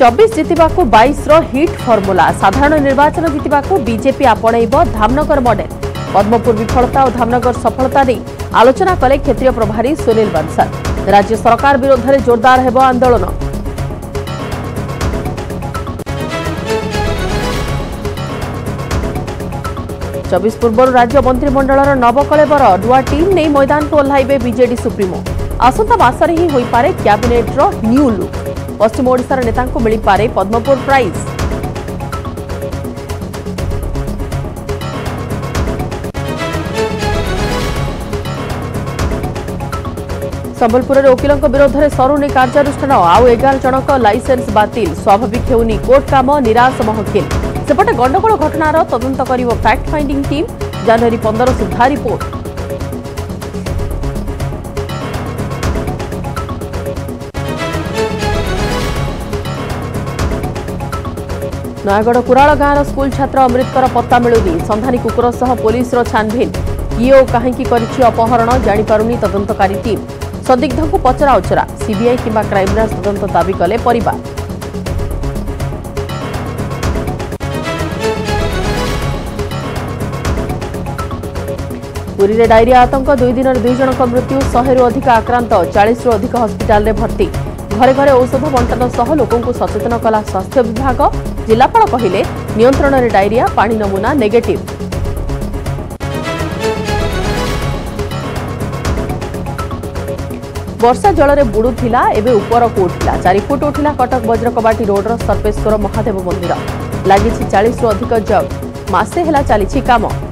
24 जितिबाकू 22 रो hit formula साधारण निर्वाचन जितिबाकू बीजेपी आपणैब धामनगर मॉडल पद्मपुर विफलता और धामनगर सफलता नहीं आलोचना कले क्षेत्रीय प्रभारी सुनील बंसल। राज्य सरकार विरोध में जोरदार हेब आंदोलन। चौबीस पूर्व राज्य मंत्रिमंडल नवकलेवर नुआ टीम नहीं मैदान को ओह्लाइबे बीजेडी सुप्रीमो। आसंता मासरे ही होई पारे कैबिनेट रो न्यू लुक। पश्चिम ओडिशार नेता को मिली पारे पद्मपुर प्राइज। संबलपुर में वकिलों विरोध में सरुनी कार्यानुष्ठान आउ 11 जनक लाइसेंस बातिल। स्वाभाविक हेउनी कोर्ट काम निराश महकिल। सेपटे गंडगोल घटनार तदंत करिवो फैक्ट फाइंडिंग टीम। जनवरी 15 सुधा रिपोर्ट। नयगढ़ कुराल गाँव स्कूल छात्र अमृतकर पत्ता मिलुनी। संधानी कुकुर सह पुलिस छानभिन। किए और कहीं करिछि अपहरण जानिपारुनी तदंतकारी टीम। संदिग्ध को पचरा उचरा। सीबीआई किंबा क्राइमब्रांच तदंत दाबी कले परिवार। पुरी में डायरिया आतंक 2 दिन 2 जनक मृत्यु। 100 रु अधिक आक्रांत 40 रु अधिक हस्पिटाल में भर्ती। घरे घरे औषध बंटन सह लोकों को सचेतन कला स्वास्थ्य विभाग। जिलापाल कहिले नियंत्रण में डायरिया पानी नमूना नेगेटिव। वर्षा जल में बुड़ुला एवं ऊपर को उठिला 4 फुट उठिला कटक बज्रकबाटी रोडर सर्पेश्वर महादेव मंदिर। लगी 40 रु अधिक जग। मासे हेला चली काम।